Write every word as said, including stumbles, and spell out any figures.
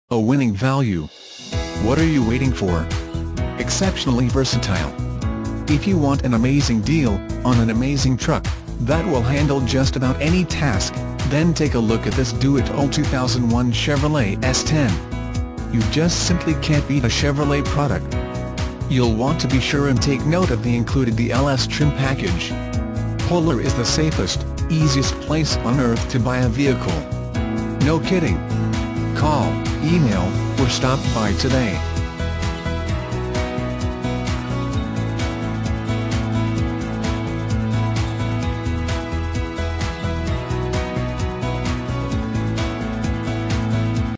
A winning value. What are you waiting for? Exceptionally versatile. If you want an amazing deal on an amazing truck that will handle just about any task, then take a look at this do-it-all two thousand one Chevrolet S ten. You just simply can't beat a Chevrolet product. You'll want to be sure and take note of the included the L S trim package. Polar is the safest, easiest place on earth to buy a vehicle. No kidding. Call, email, or stop by today.